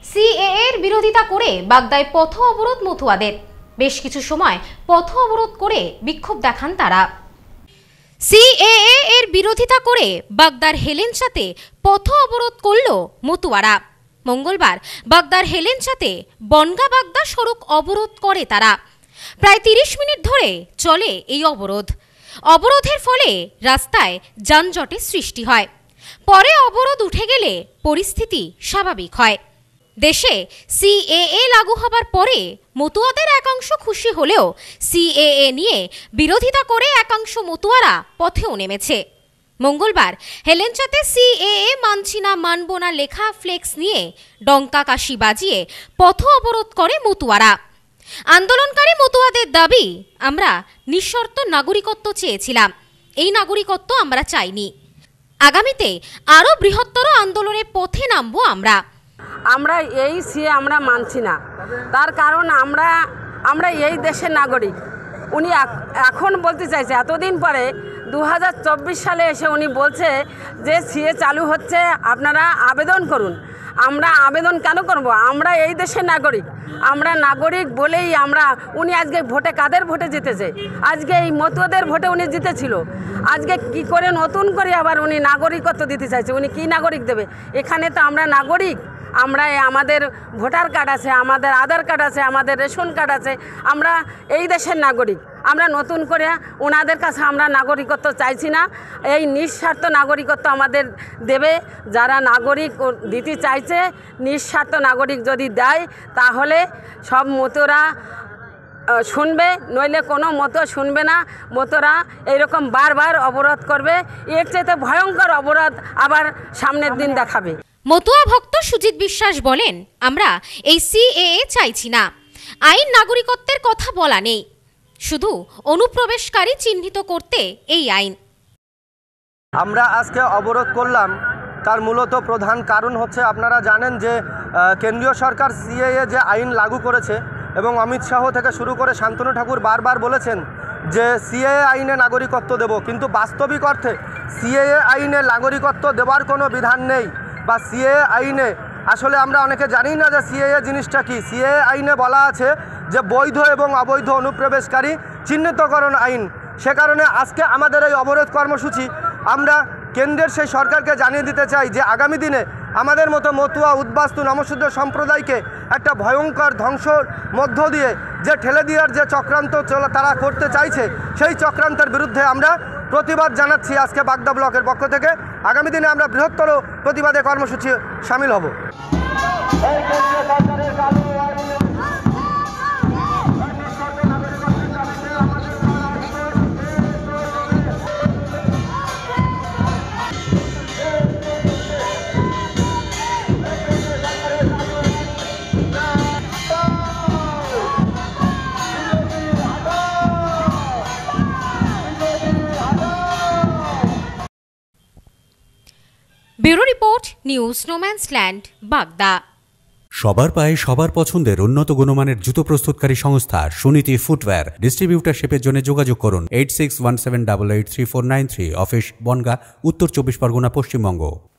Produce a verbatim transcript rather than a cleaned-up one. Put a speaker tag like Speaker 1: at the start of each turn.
Speaker 1: CAA এর বিরোধিতা করে বাগদায় পথ অবরোধ মতুয়াদের। বেশ কিছু সময় পথ অবরোধ করে বিক্ষোভ দেখান তারা। সিএএ এর বিরোধিতা করে বাগদার হেলেঞ্চাতে পথ অবরোধ করল মতুয়ারা। মঙ্গলবার বাগদার হেলেঞ্চাতে বনগা বাগদা সড়ক অবরোধ করে তারা। প্রায় তিরিশ মিনিট ধরে চলে এই অবরোধ। অবরোধের ফলে রাস্তায় যানজটের সৃষ্টি হয়। পরে অবরোধ উঠে গেলে পরিস্থিতি স্বাভাবিক হয়। দেশে সিএএ লাগু হবার পরে মতুয়াদের একাংশ খুশি হলেও সিএএ নিয়ে বিরোধিতা করে একাংশ মতুয়ারা পথেও নেমেছে। মঙ্গলবার হেলেঞ্চাতে সিএএ মানছি না মানব না লেখা ফ্লেক্স নিয়ে ডঙ্কা কাশি বাজিয়ে পথ অবরোধ করে মতুয়ারা। আন্দোলনকারী মতুয়াদের দাবি, আমরা নিঃশর্ত নাগরিকত্ব চেয়েছিলাম, এই নাগরিকত্ব আমরা চাইনি। আগামীতে আরও বৃহত্তর আন্দোলনের পথে নামবো আমরা।
Speaker 2: আমরা এই সিএ আমরা মানছি না, তার কারণ আমরা আমরা এই দেশের নাগরিক। উনি এখন বলতে চাইছে, এতদিন পরে দু হাজার চব্বিশ সালে এসে উনি বলছে যে সিএ চালু হচ্ছে, আপনারা আবেদন করুন। আমরা আবেদন কেন করব? আমরা এই দেশের নাগরিক। আমরা নাগরিক বলেই আমরা উনি আজকে ভোটে কাদের ভোটে জিতেছে? আজকে এই মতুয়াদের ভোটে উনি জিতেছিল। আজকে কি করে নতুন করে আবার উনি নাগরিকত্ব দিতে চাইছে? উনি কি নাগরিক দেবে? এখানে তো আমরা নাগরিক। আমরা আমাদের ভোটার কার্ড আছে, আমাদের আধার কার্ড আছে, আমাদের রেশন কার্ড আছে। আমরা এই দেশের নাগরিক। আমরা নতুন করে ওনাদের কাছে আমরা নাগরিকত্ব চাইছি না। এই নিঃস্বার্থ নাগরিকত্ব আমাদের দেবে যারা নাগরিক দিতে চাইছে। নিঃস্বার্থ নাগরিক যদি দেয় তাহলে সব মতুরা শুনবে, নইলে কোনো মতো শুনবে না। মতোরা এইরকম বারবার অবরোধ করবে। এর চেয়ে ভয়ঙ্কর অবরোধ আবার সামনের দিন দেখাবে।
Speaker 1: মতুয়া ভক্ত সুজিত বিশ্বাস বলেন, আমরা এই সিএএ চাইছি না। আইন নাগরিকত্বের কথা বলা নেই, শুধু অনুপ্রবেশকারী চিহ্নিত করতে এই আইন।
Speaker 3: আমরা আজকে অবরোধ করলাম, তার মূলত প্রধান কারণ হচ্ছে, আপনারা জানেন যে কেন্দ্রীয় সরকার সিএএ যে আইন লাগু করেছে এবং অমিত শাহ থেকে শুরু করে শান্তনু ঠাকুর বারবার বলেছেন যে সিএএ আইনে নাগরিকত্ব দেব, কিন্তু বাস্তবিক অর্থে সিএএ আইনে নাগরিকত্ব দেওয়ার কোনো বিধান নেই। বা সিএএ আইনে আসলে আমরা অনেকে জানি না যে সিএএ জিনিসটা কি। সিএএ আইনে বলা আছে যে বৈধ এবং অবৈধ অনুপ্রবেশকারী চিহ্নিতকরণ আইন। সে কারণে আজকে আমাদের এই অবরোধ কর্মসূচি, আমরা কেন্দ্রের সেই সরকারকে জানিয়ে দিতে চাই যে আগামী দিনে আমাদের মতো মতুয়া উদ্বাস্তু নমশূদ্র সম্প্রদায়কে একটা ভয়ঙ্কর ধ্বংসর মধ্য দিয়ে যে ঠেলে দেওয়ার যে চক্রান্ত তারা করতে চাইছে, সেই চক্রান্তের বিরুদ্ধে আমরা প্রতিবাদ জানাচ্ছি আজকে বাগদা ব্লকের পক্ষ থেকে। আগামী দিনে আমরা বৃহত্তর প্রতিবাদে কর্মসূচি সামিল হব।
Speaker 1: ব্যুরো রিপোর্ট, নিউজ নোম্যান্সল্যান্ড, বাগদা।
Speaker 4: সবার পায়ে সবার পছন্দের উন্নত গুণমানের জুতো প্রস্তুতকারী সংস্থা সুনীতি ফুটওয়্যার ডিস্ট্রিবিউটারশিপের জন্য যোগাযোগ করুন eight six one seven double eight three four nine three. Office Bangaon, উত্তর চব্বিশ পরগনা, পশ্চিমবঙ্গ।